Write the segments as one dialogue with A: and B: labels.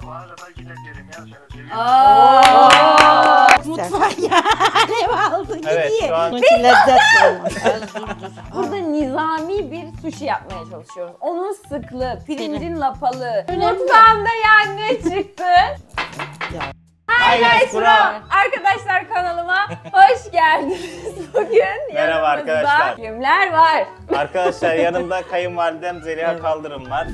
A: Bu arada belki de derim ya şöyle söyleyeyim.
B: Mutfak ya. Alev aldı gidiyor.
C: Evet şu an
B: lezzet olmaz.
D: Burada nizami bir sushi yapmaya çalışıyoruz. Onun sıklığı, pirincin lapalı. Mutfağımda yangın çıktı. Hi guys from arkadaşlar kanalıma hoş geldiniz. Bugün
C: Merhaba
D: yanımızda
C: arkadaşlar.
D: kimler var?
C: Arkadaşlar yanımda kayınvalidem Zeliha Kaldırım var.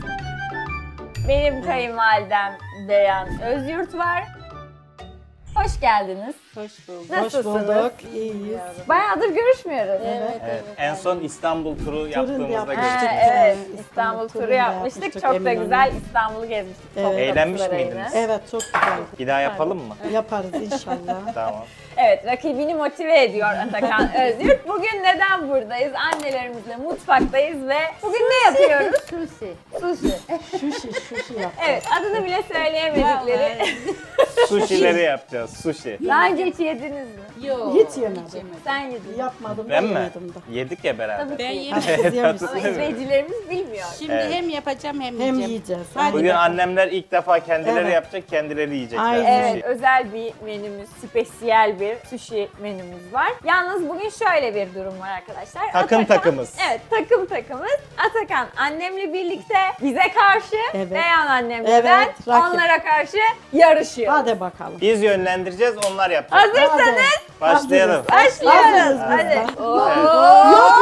D: Benim kayınvalidem Beyhan Özyurt var. Hoş geldiniz.
B: Hoş bulduk.
D: Nasılsınız?
B: Hoş bulduk. İyiyiz.
D: Bayağıdır görüşmüyoruz.
C: Evet. En son İstanbul turu yaptığımızda
B: yapmıştık.
C: görüştük.
D: Evet,
B: Evet,
D: İstanbul turu
B: turunu
D: yapmıştık.
B: yapmıştık,
D: Çok da
B: Eminönü.
D: güzel İstanbul'u gezmiştik.
B: Evet.
D: Topkapı
C: Eğlenmiş
D: Sarayı'nı.
C: miydiniz?
B: Evet, çok güzel.
C: Bir daha yapalım mı?
B: Yaparız inşallah.
C: Tamam.
D: Evet, rakibini motive ediyor Atakan Özyurt. Bugün neden buradayız? Annelerimizle mutfaktayız ve bugün ne yapıyoruz?
B: Sushi.
D: Sushi.
B: Sushi yaptık.
D: Evet, adını bile söyleyemedikleri.
C: Sushi'leri yapacağız. Sushi.
D: Daha önce hiç yediniz mi?
E: Yok.
B: Hiç yemedim.
D: Sen yedin.
B: Yapmadım
C: Ben
B: da
C: mi?
B: yemedim de.
C: Yedik ya beraber.
D: Tabii
E: Ben
D: ki.
E: yerim.
B: Siz
D: Ama
B: yemişsiniz.
D: izleyicilerimiz bilmiyor.
E: Şimdi
C: Evet.
E: hem yapacağım hem
B: Hem
E: yiyeceğim.
B: yiyeceğiz.
E: Hadi
C: Bugün
E: bakalım.
C: annemler ilk defa kendileri
B: Evet.
C: yapacak, kendileri yiyecekler.
B: Aynen.
D: Evet,
C: Sushi.
D: özel bir menümüz, spesiyel bir sushi menümüz var. Yalnız bugün şöyle bir durum var arkadaşlar.
C: Takım takımız.
D: Evet, takımız. Atakan annemle birlikte bize karşı,
B: Evet.
D: Beyhan annemle
B: Evet,
D: ben
B: rakip.
D: onlara karşı yarışıyor.
B: Hadi bakalım.
C: Biz yönlendireceğiz, onlar yapacak.
D: Hazırsanız
C: Başlayalım.
D: başlıyoruz.
B: Hazırız
D: Hadi.
B: biz de.
D: Oo.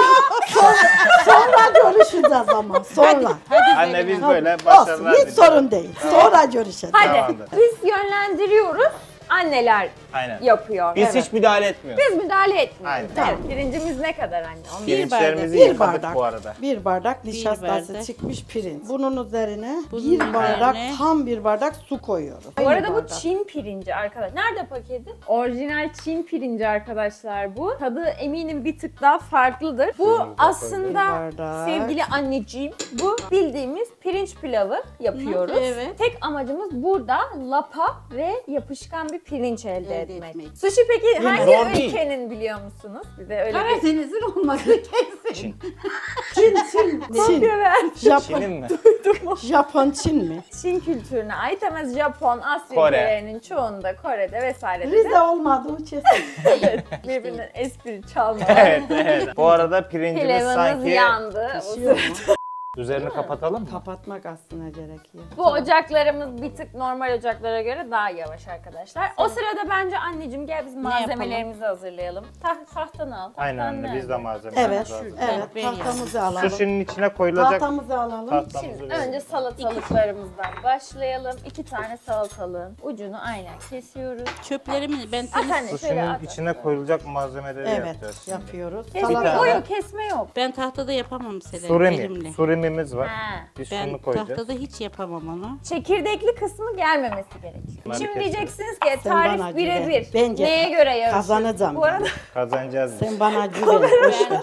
B: Sonra görüşeceğiz ama. Sonra.
C: Anne biz böyle
B: Olsun,
C: başarılar
B: hiç
C: diliyoruz.
B: sorun değil. Sonra görüşeceğiz.
D: Hadi.
C: Tamamdır.
D: Biz yönlendiriyoruz. Anneler
C: Aynen.
D: yapıyor.
C: Biz
D: Evet.
C: hiç müdahale etmiyoruz.
D: Biz müdahale etmiyoruz.
C: Aynen.
D: Evet, pirincimiz ne kadar anne? Onu
C: Pirinçlerimizi
B: Bir
C: yıkadık
B: bardak.
C: bu arada.
B: Bir bardak nişastası
E: bardak.
B: çıkmış pirinç. Bunun üzerine
E: Bunun
B: bir bardak,
E: üzerine-
B: tam bir bardak su koyuyoruz.
D: Bu arada
B: Bir
D: bu
B: bardak.
D: Çin pirinci arkadaşlar. Nerede paketi? Orijinal Çin pirinci arkadaşlar bu. Tadı eminim bir tık daha farklıdır. Bu aslında
B: Bir bardak.
D: sevgili anneciğim bu bildiğimiz pirinç pilavı yapıyoruz.
E: Evet.
D: Tek amacımız burada lapa ve yapışkan bir pirinç elde etmek.
E: etmek.
D: Sushi peki hangi
C: Zor değil.
D: ülkenin biliyor musunuz? Bize öyle bir
E: Karadeniz'in olması kesin.
C: Çin.
B: Çin.
D: kopya ver.
C: Çin'in mi?
B: Japon Çin mi?
D: Çin kültürüne ait ama Japon, Asya
C: Kore.
D: ülkelerinin çoğunda, Kore'de vesairede de
B: Rize olmadığı kesin.
D: birbirinden espri çalma.
C: Evet, evet. Bu arada pirincimiz
D: Pilavınız
C: sanki
D: yandı. O
B: Pişiyor
D: sırada-
B: mu?
C: üzerini kapatalım mı?
B: Kapatmak aslında gerekiyor.
D: Bu ocaklarımız bir tık normal ocaklara göre daha yavaş arkadaşlar. O sırada bence anneciğim gel biz malzemelerimizi hazırlayalım. Tahtanı al.
C: Aynen
D: Tahtan
C: anne
D: nerede?
C: biz de malzemelerimiz
B: Evet,
C: lazım.
B: evet.
E: Ben
B: Tahtamızı alalım.
C: Sushi'nin içine koyulacak
B: Tahtamızı alalım.
C: tahtamızı
D: Şimdi
C: verelim.
D: önce salatalıklarımızdan başlayalım. 2 tane salatalığın ucunu aynen kesiyoruz.
E: Çöplerimi ben
D: At anne şöyle
C: Sushi'nin
D: at.
C: içine koyulacak malzemeleri
B: Evet,
C: yapacağız. şimdi.
B: yapıyoruz.
D: Kesme
C: tane-
D: o yok, kesme yok.
E: ben tahtada yapamam Selen
C: Surimi.
E: elimle.
C: Surimimiz var.
D: Ha.
C: Biz
E: Ben
C: şunu koyacağız.
E: tahtada hiç yapamam onu.
D: Çekirdekli kısmı gelmemesi gerekiyor.
C: Bunları
D: Şimdi
C: keseceğiz.
D: diyeceksiniz ki
B: Sen bana
D: tarif
B: güven.
D: birebir.
B: Bence
D: Neye göre yarışır?
B: kazanacağım
D: Bu arada
C: Kazanacağız biz.
B: Sen bana güven. Boş ver.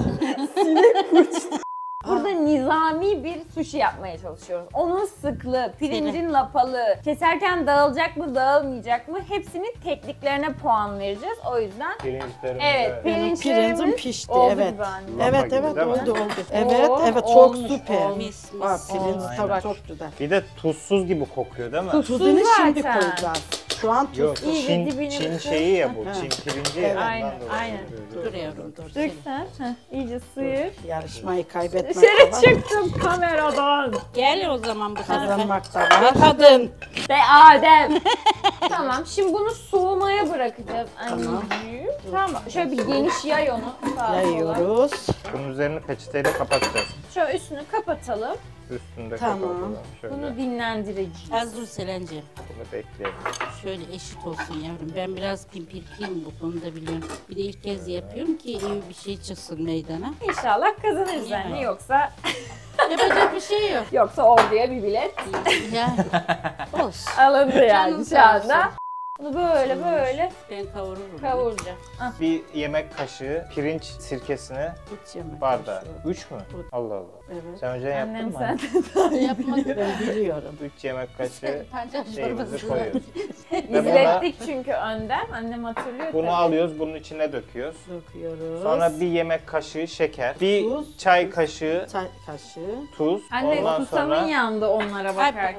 D: burada nizami bir sushi yapmaya çalışıyoruz. Onun sıklığı, pirincin lapalı, keserken dağılacak mı dağılmayacak mı hepsinin tekniklerine puan vereceğiz. O yüzden
C: Pirinçlerimiz
D: evet
B: Benim
D: pirinçlerimiz
B: pirincim pişti,
D: oldu
B: evet.
D: gibi anne.
B: Evet, evet,
C: Değil mi?
B: oldu. Evet,
D: Oo,
B: evet, çok
D: olmuş,
B: süper.
D: olmuş.
E: Mis mis.
B: Var, pirinç
C: Aynen.
B: tabii çok güzel.
C: Bir de tuzsuz gibi kokuyor değil mi?
B: Tuzunu şimdi
D: zaten.
B: koyacağız. Şu an
C: Yok,
B: tuzsuz.
D: İyi,
C: Çin,
D: dibini
C: Çin
D: ısır.
C: şeyi ya bu.
B: Ha.
C: Çin pirinci ya.
B: Evet.
C: ondan
D: Aynen,
C: dolayı
D: aynen.
C: böyle.
E: Dur yavrum dur.
D: Dök sen. İyice sıyır.
B: Yarışmayı kaybetmek
D: Dışarı
B: da var.
D: çıktım kameradan.
E: Gel o zaman bu tarafa.
B: Kazanmak da var.
E: Kadın.
D: Be Adem. Tamam şimdi bunu soğumaya bırakacağız anneciğim. Tamam. Şöyle bir geniş yay onu. sağa sola.
B: Yayıyoruz.
C: Bunun üzerini peçeteyle kapatacağız.
D: Şöyle üstünü kapatalım.
C: Üstünde
B: Tamam.
C: kapatalım. Şöyle
D: Bunu dinlendireceğiz.
E: Az dur Selenci.
C: bunu bekleyelim.
E: Şöyle eşit olsun yavrum. Ben biraz pimpirliyim bu konuda biliyorum. Bir de ilk kez yapıyorum ki iyi bir şey çıksın meydana.
D: İnşallah kazanırız anne yoksa
E: Yapacak bir şey yok.
D: orduya bir bilet
E: Ya olsun.
D: alındı yani
E: Canın
D: şu
E: sağ
D: anda. Bunu böyle
E: Ben kavururum.
D: kavuracağım. Ah,
C: Bir yemek kaşığı pirinç sirkesini
B: Üç yemek
C: bardağı.
B: kaşığı.
C: 3 mü? Allah Allah.
B: Evet.
C: Sen önceden yaptın
D: Annem
C: mı?
D: sen
E: Yapmadım.
B: Ben biliyorum.
C: 3 yemek kaşığı
E: Pancar
C: şeyimizi
E: çorbası.
C: koyuyoruz.
D: izlettik çünkü önden. Annem hatırlıyor
C: Bunu
D: tabii.
C: alıyoruz, bunun içine döküyoruz.
B: Döküyoruz.
C: Sonra bir yemek kaşığı şeker, bir
B: Tuz.
C: çay kaşığı
B: Çay kaşığı.
C: tuz.
D: Anne
C: Ondan
D: susamın
C: sonra
D: yandı onlara
E: Ay
D: bakarken.
E: pardon.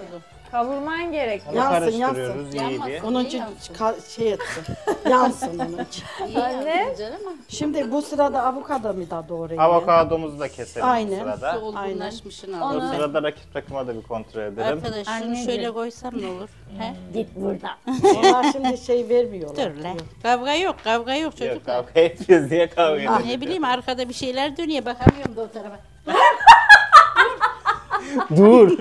D: Kavurman gerek.
C: Onu
B: Yansın,
C: karıştırıyoruz iyi
E: Yanmasın.
C: diye.
B: Onun için şey etsin. Yansın onun için.
E: İyi
D: Anne.
E: yaptın canım ama
B: Şimdi bu sırada avokado mu da doğrayayım?
C: Avokadomuzu da keselim
B: Aynen.
C: bu sırada.
E: su olgunlaşmışını
C: O
D: Onu-
E: alalım.
C: sırada rakip takıma da bir kontrol edelim.
E: Arkadaş şunu
D: Anneciğim.
E: şöyle koysam ne olur? He?
D: Git buradan.
B: Onlar şimdi şey vermiyorlar.
E: Dur lan. Kavga yok, kavga yok
C: Yok
E: çocuklar.
C: kavga etmiyoruz diye kavga ediyoruz.
E: Ne bileyim arkada bir şeyler dönüyor bakamıyorum da o tarafa.
C: Dur.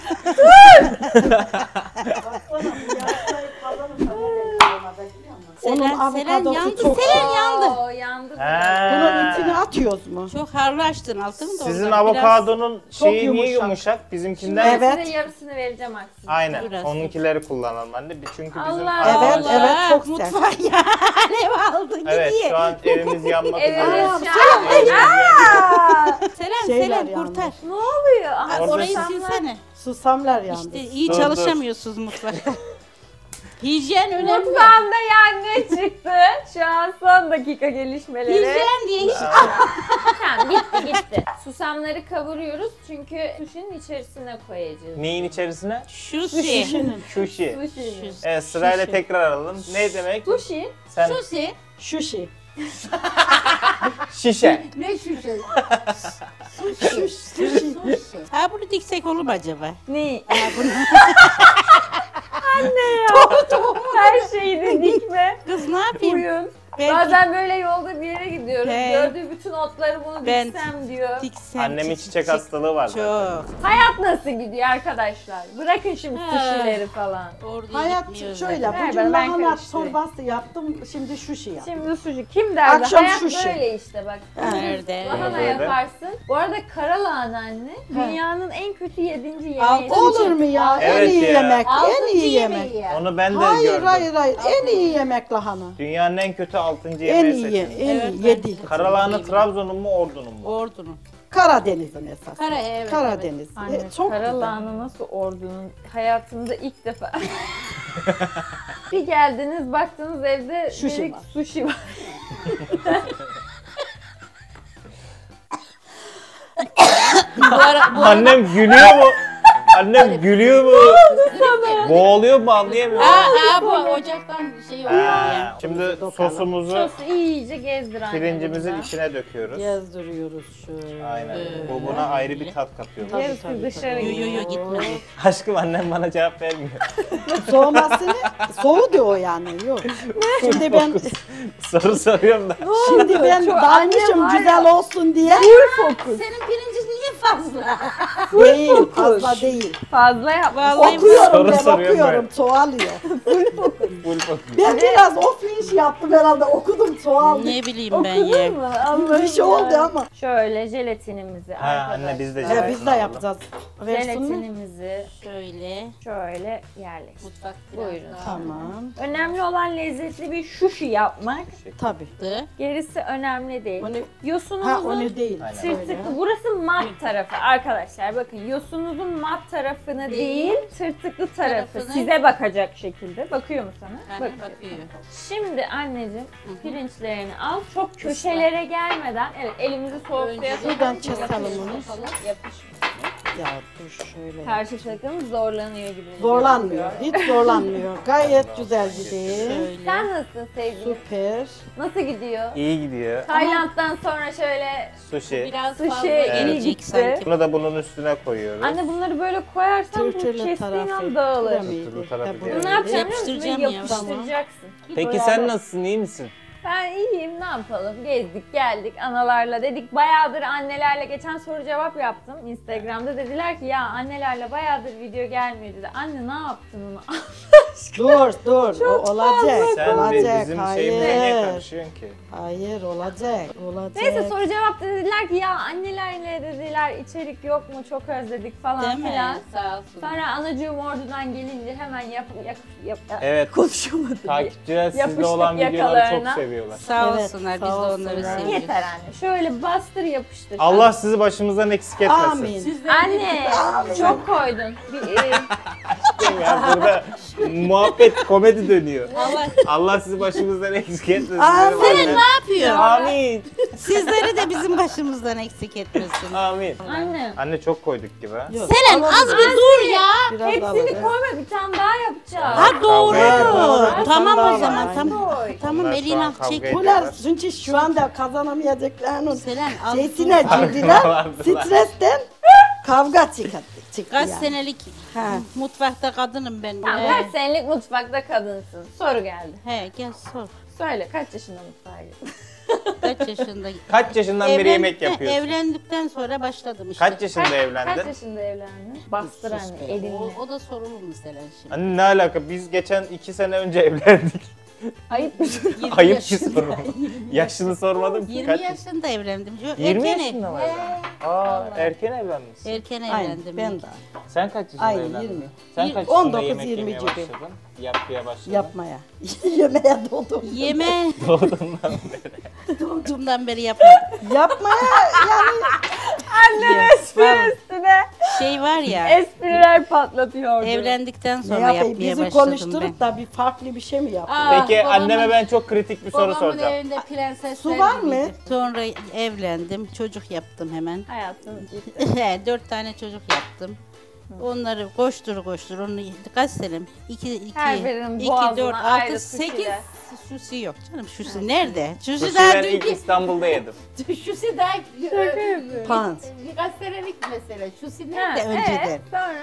B: Onun
E: Selen
B: avokadosu
E: yandı,
B: çok...
E: Selen yandı.
D: Oo, yandı.
B: Bunun
C: He.
B: içine atıyoruz mu?
E: Çok harlı açtın altını da
C: Sizin
E: ondan
C: avokadonun şeyi niye
B: yumuşak.
C: yumuşak? Bizimkinden
B: Evet.
D: Size yarısını vereceğim aksine.
C: aynen.
E: Biraz.
C: Onunkileri kullanalım anne. Çünkü bizim
D: Allah.
B: Evet,
E: Allah,
B: evet, çok sert.
E: mutfağa ya alev aldı
C: Evet
E: gidiyor.
C: şu an evimiz yanmak
D: Evet,
C: üzere.
D: şu an-
C: Evimiz yanmak.
E: Selen,
B: Şeyler
E: Selen
B: yandı.
E: kurtar.
D: Ne oluyor? Aha,
C: Orada
E: Orayı
D: susamlar-
E: silsene.
B: Susamlar yandı.
E: İşte iyi
C: Dur,
E: çalışamıyorsunuz mutfakta. Hijyen önemli.
D: Mutfağımda yangın çıktı. Şu an son dakika gelişmeleri.
E: Hijyen diye iş.
D: Tamam gitti. Susamları kavuruyoruz çünkü sushi'nin içerisine koyacağız.
C: Neyin içerisine?
E: Şu
B: Şişinin.
C: Sushi.
D: Sushi.
C: Evet sırayla
B: Sushi.
C: tekrar alalım. Ne demek?
D: Sushi.
C: Sen
E: Sushi.
B: Şuşi.
C: şişe.
E: Ne şuşe?
B: Şuşi.
E: Ha bunu diksek olur mu acaba?
D: Ne?
E: Ha bunu.
D: Anne ya. Her şeyi de dikme.
E: Kız ne yapayım?
D: Uyun.
E: Belki
D: Bazen böyle yolda bir yere gidiyoruz.
E: He.
D: Gördüğü bütün otları bunu
E: Ben-
D: diksem diyor.
E: diksem.
C: Annemin çiçek hastalığı var zaten.
E: Çok.
D: Hayat nasıl gidiyor arkadaşlar? Bırakın şimdi
E: Ha.
D: sushi'leri falan.
E: Orada
B: Hayat
E: gitmiyoruz
B: şöyle.
E: zaten.
B: Bugün
D: Ben
B: lahana
D: karıştırayım.
B: çorbası yaptım. Şimdi şuşi yaptım.
D: Şimdi sushi kim derdi?
B: Akşam
D: Hayat
B: sushi.
D: böyle işte bak.
E: Nerede?
D: Lahana
C: Böyle.
D: yaparsın. Bu arada kara lahana anne dünyanın en kötü 7. yemeği.
E: Altın
B: Olur mu ya?
C: Evet
B: en iyi
C: ya.
B: yemek. En iyi yemek.
C: Onu ben de
B: Hayır
C: gördüm.
B: hayır. En iyi yemek lahana.
C: Dünyanın en kötü 6.
B: En
C: yemeği
B: iyi.
C: seçildi.
B: En
E: Evet,
B: iyi.
E: ben-
B: 7.
C: Karalahana Trabzon'un mu Ordu'nun mu?
E: Ordunun.
B: Karadeniz'in esas.
E: Evet.
B: Karadeniz.
D: Anne
B: Çok
D: kara
B: güzel.
D: lahana nasıl ordunun hayatımda ilk defa. Bir geldiniz baktınız evde
B: Sushi
D: dedik
B: var.
D: sushi var.
C: Annem gülüyor mu? Annem gülüyor mu? Boğuluyor mu anlayamıyorum.
E: Bu ocaktan şey oluyor
C: Ha,
E: ya.
C: Şimdi sosumuzu
D: Sosu iyice gezdir anne.
C: pirincimizin
D: burada.
C: içine döküyoruz.
B: Gezdiriyoruz şöyle.
C: Aynen. Bu buna ayrı bir tat katıyor.
B: Tabii,
D: Yarısı
B: tabii,
D: dışarı
B: tabii.
E: Yo yo yo gitme.
C: Aşkım annem bana cevap vermiyor.
B: Soğumasını soğudu o yani. Yok. Şimdi ben
C: Soru soruyorum da.
B: şimdi ben
D: Çok
B: dalmışım
D: annem var
B: güzel olsun diye.
E: Senin pirincin niye fazla?
B: Değil, fazla değil.
D: Fazla yapma.
E: Vallahi
B: Okuyorum
C: Soru
B: ben
C: soruyorum
B: okuyorum. Çoğalıyor.
C: Full fokus.
B: Ben biraz offline yaptım herhalde. Okudum çoğaldı.
E: Ne bileyim ben ya.
D: Okudun mu? Allah'ım
B: Bir şey
D: ya.
B: oldu ama.
D: Şöyle jelatinimizi
C: Ha
D: arkadaşlar.
C: anne biz de
B: Ya biz de yapacağız. Versin mi?
D: Jelatinimizi
E: Şöyle
D: şöyle yerleştir.
E: mutfak
D: Buyurun.
E: biraz daha
B: Tamam.
D: Önemli olan lezzetli bir sushi yapmak.
B: Tabii.
E: arttı.
D: Gerisi önemli değil.
B: O ne? Ha
D: Yosunumuzun
B: o ne değil.
C: Aynen.
B: Öyle.
D: tırtıklı, burası mat tarafı arkadaşlar. Bakın yosununuzun mat tarafını değil, tırtıklı tarafı
E: Tarafını-
D: size bakacak şekilde. Bakıyor mu sana?
E: Bak,
D: Bakıyor.
E: bakıyor.
D: Şimdi anneciğim pirinçlerini al. Çok köşelere gelmeden, evet elimizi soğuk
E: Önce
D: suya
B: şuradan
D: sokalım.
B: keselim onu.
D: Yapışmasın.
B: Ya dur şöyle.
D: Karşı takım zorlanıyor gibi.
B: Zorlanmıyor. Hiç zorlanmıyor. Gayet güzel gidiyor.
E: Şöyle.
D: Sen nasılsın sevgilim?
B: Süper.
D: Nasıl gidiyor?
C: İyi gidiyor.
D: Tayland'dan sonra şöyle
C: Sushi.
E: Biraz
D: Sushi
E: fazla
D: iyi
E: gelecek
D: gitti.
E: sanki.
C: Bunu da bunun üstüne koyuyoruz.
D: anne bunları böyle koyarsan bu
B: Tırtırlı
D: kestiğin
B: tarafı.
D: an dağılır.
B: Piramidi.
C: Tırtırlı tarafı
B: Ha,
C: diye.
D: Bunu ne
B: böyle.
D: yapacaksın biliyor musun?
E: Yapıştıracağım
D: Böyle
E: ya.
D: yapıştıracaksın.
C: Peki sen nasılsın? İyi misin?
D: Ben iyiyim, ne yapalım? Gezdik, geldik, analarla dedik. Bayağıdır annelerle geçen soru cevap yaptım. Instagram'da dediler ki ya annelerle bayağıdır video gelmiyor dedi. Anne ne yaptın onu?
B: Dur. O olacak.
C: Sen
B: olacak.
C: bizim şeyimize niye
B: Hayır.
C: karışıyorsun ki?
B: Hayır olacak.
D: Neyse soru cevapta dediler ki ya annelerle dediler içerik yok mu çok özledik falan
E: Değil mi?
D: filan.
E: Sağ olsun.
D: Sonra anacığım ordudan gelince hemen yap
C: Evet.
D: konuşamadım.
C: Takipçiler sizde
D: Yapıştık
C: olan videoları
D: yakalarına.
C: çok seviyorlar.
E: Sağ
B: Evet,
E: olsunlar biz de
B: sağ
E: onları
B: olsunlar.
E: seviyoruz.
D: Yeter anne. Şöyle bastır yapıştır.
C: Allah sizi başımızdan eksik etmesin.
B: Amin.
D: Anne çok koydun.
C: koyayım ya. Burada muhabbet, komedi dönüyor.
E: Allah
C: Allah sizi başımızdan eksik etmesin.
B: Amin.
C: Benim
E: Selen
C: annem.
E: ne yapıyor?
C: Amin.
E: Sizleri de bizim başımızdan eksik etmesin.
C: Amin.
D: Anne.
C: Anne çok koyduk gibi ha.
B: Yok,
E: Selen
B: alalım.
E: az bir dur ya.
B: Biraz daha
D: Hepsini
B: alalım.
D: koyma, bir tane daha yapacağız.
E: Ha doğru.
B: Evet, doğru.
E: Tamam
B: Daha
E: o
B: var,
E: zaman
B: aynen.
E: tamam.
D: Koy.
E: Tamam
C: Onlar şu
E: elini
C: an
E: al
C: kavga
E: çek.
C: ediyor.
B: Bunlar çünkü şu anda kazanamayacaklarının
E: Selen az
B: şeysine
E: dur.
B: girdiler.
C: Vardılar.
B: Stresten kavga çıktı
E: Kaç
B: yani.
E: senelik
B: Ha.
E: mutfakta kadınım ben.
D: Tamam, kaç senelik mutfakta kadınsın? Soru geldi.
E: He gel sor.
D: Söyle, kaç yaşında mutfağa girdin?
E: Kaç yaşında?
C: Kaç yaşından beri yemek
E: Evlendikten-
C: yapıyorsun?
E: Evlendikten sonra başladım işte.
C: Kaç yaşında
D: Kaç
C: evlendin?
D: yaşında evlendin? Bastır anne elinle.
E: O da sorulur mu Selen şimdi?
C: Anne ne alaka? Biz geçen 2 sene önce evlendik.
D: Ayıp bir soru.
E: 20
C: Ayıp ki
E: yaşında.
C: sorma. Yaşını sormadım ki.
E: 20
C: Kaç
E: yaşında evlendim.
C: 20
E: Erken
C: yaşında mı evlendin? Aa, erken evlenmişsin.
E: Erken
B: Aynen
E: evlendim.
B: ben de.
C: Sen kaç yaşında
B: Aynen,
C: evlendin?
B: 20.
C: Sen kaç yaşında
B: 19,
C: yemek
B: 20
C: yemeye
B: gibi.
C: başladın? Yapmaya başladın.
B: Yapmaya. Yemeğe doldum.
E: Yeme
C: Doğduğundan beri.
E: doğduğumdan beri yapmadım.
B: Yapmaya yani
D: Anne espri üstüne
E: Şey var ya,
D: espriler patlatıyordu.
E: evlendikten
B: ne
E: sonra
B: yapayım
E: yapmaya
B: bizi
E: başladım ben.
B: konuşturup da bir farklı bir şey mi yapayım?
D: Aa,
C: Peki
E: babamın-
C: anneme ben çok kritik bir soru
E: Babamın
C: soracağım.
E: evinde prensesler
B: Su var mı?
E: gibiydim. Sonra evlendim, çocuk yaptım hemen.
D: Hayatın ciddi.
E: 4 tane çocuk yaptım. Onları koştur onu kaç senem? 2
D: Her birinin
E: 2
D: boğazına
E: 4
D: ayrı
E: 6
D: sushi
E: 8
D: de.
E: sushi yok canım. Sushi nerede? Sushi
C: Sushi
E: daha
C: ben ilk
E: dünkü
C: İstanbul'da yedim.
E: sushi daha
B: Pant.
E: birkaç senelik mesele. Sushi
D: Ha,
E: nerede önceden?